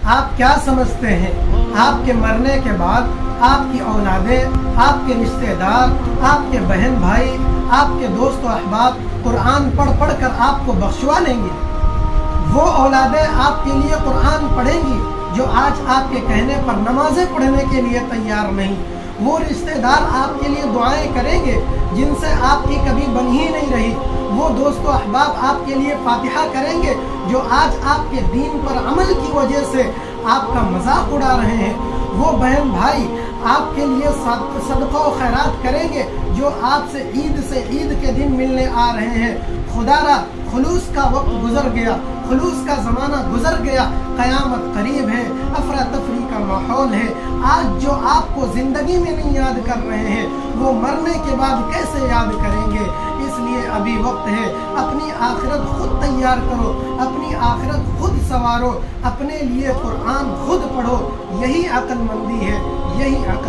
आप क्या समझते हैं आपके मरने के बाद आपकी औलादें, आपके रिश्तेदार, आपके बहन भाई, आपके दोस्त और अहबाब कुरान पढ़ पढ़ कर आपको बख्शवा लेंगे? वो औलादें आपके लिए कुरान पढ़ेंगी जो आज आपके कहने पर नमाजें पढ़ने के लिए तैयार नहीं। वो रिश्तेदार आपके लिए दुआएं करेंगे जिनसे आपकी कभी बनी ही नहीं रही। वो दोस्तों अहबाब आपके लिए फातिहा करेंगे जो आज आपके दीन पर अमल की वजह से आपका मजाक उड़ा रहे हैं। वो बहन भाई आपके लिए सदका और खैरात करेंगे जो आपसे ईद से ईद के दिन मिलने आ रहे हैं। खुदारा खुलूस का वक्त गुजर गया, खुलूस का ज़माना गुजर गया, क़यामत करीब है, अफरा तफरी का माहौल है। आज जो आपको ज़िंदगी में नहीं याद कर रहे हैं वो मरने के बाद कैसे याद करेंगे? इसलिए अभी वक्त है, अपनी आखिरत खुद तैयार करो, अपनी आखिरत खुद संवारो, अपने लिए कुरान खुद पढ़ो। यही अक्लमंदी है, यही अक्ल